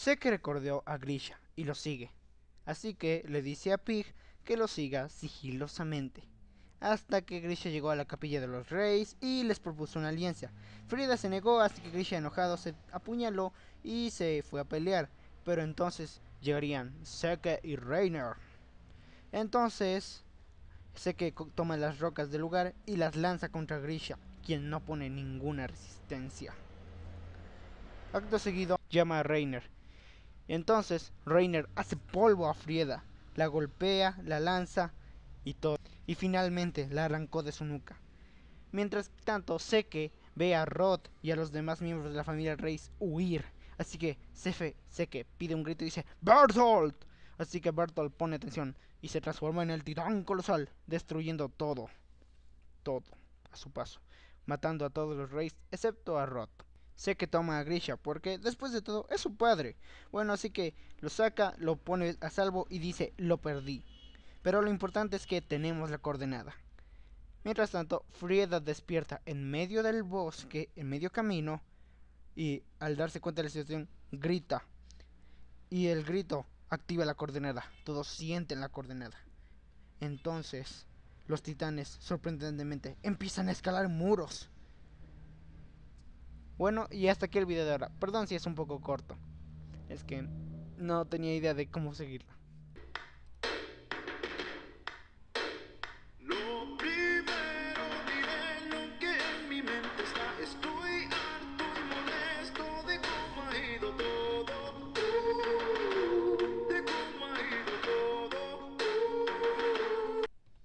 Sé que recordó a Grisha y lo sigue, así que le dice a Pig que lo siga sigilosamente, hasta que Grisha llegó a la capilla de los reyes y les propuso una alianza. Frida se negó, así que Grisha enojado se apuñaló y se fue a pelear, pero entonces llegarían Seke y Reiner. Entonces Seke toma las rocas del lugar y las lanza contra Grisha, quien no pone ninguna resistencia. Acto seguido llama a Reiner. Entonces Reiner hace polvo a Frieda, la golpea, la lanza y todo, y finalmente la arrancó de su nuca. Mientras tanto, Seke ve a Rod y a los demás miembros de la familia Reis huir, así que Seke pide un grito y dice ¡Bertolt! Así que Bertolt pone atención y se transforma en el titán colosal, destruyendo todo, a su paso, matando a todos los Reis excepto a Rod. Sé que toma a Grisha porque después de todo es su padre. Bueno, así que lo saca, lo pone a salvo y dice lo perdí. Pero lo importante es que tenemos la coordenada. Mientras tanto, Frieda despierta en medio del bosque, en medio camino, y al darse cuenta de la situación, grita. Y el grito activa la coordenada. Todos sienten la coordenada. Entonces, los titanes, sorprendentemente, empiezan a escalar muros. Bueno, y hasta aquí el video de ahora. Perdón si es un poco corto. Es que no tenía idea de cómo seguirlo.